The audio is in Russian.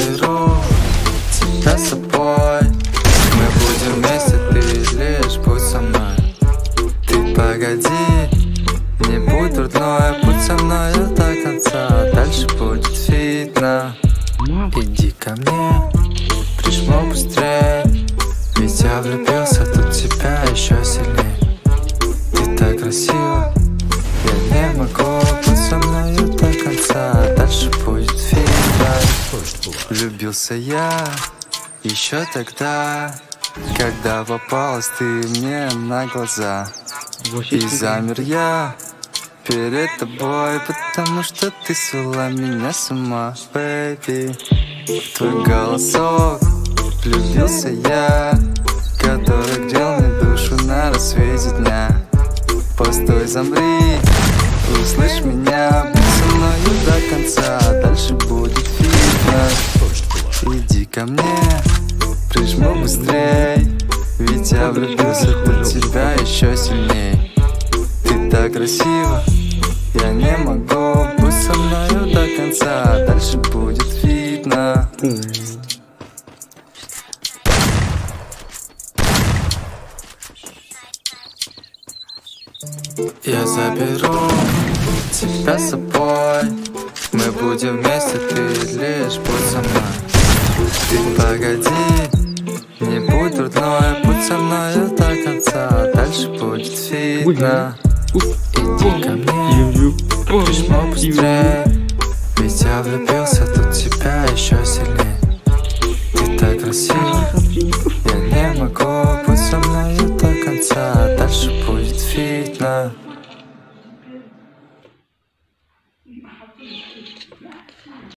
заберу тебя с собой. Мы будем вместе, ты лишь будь со мной. Ты погоди, не будь дурной, будь со мною до конца. Дальше будет видно. Иди ко мне, прижму быстрее, ведь я влюбился тут в тебя еще сильнее. Ты так красива, я не могу, будь со мною до конца. Дальше будет видно. Влюбился я еще тогда, когда попалась ты мне на глаза. И замер я перед тобой, потому что ты свела меня с ума, бэйби. Твой голосок, влюбился я, который грел мне душу на рассвете дня. Постой, замри, услышь меня, будь со мною до конца. Дальше будет видно. Иди ко мне, прижму быстрей, ведь я влюбился в тебя еще сильней. Ты так красива, я не могу, будь со мною до конца. Дальше будет видно. Я заберу тебя с собой. Мы будем вместе, ты лишь будь со мной. Ты погоди, не будь дурной, будь со мною до конца. Дальше будет видно. Иди ко мне, прижму быстрее, ведь я влюбился тут в тебя еще сильнее. Ты так красива, я не могу, будь со мною до конца. Дальше будет видно.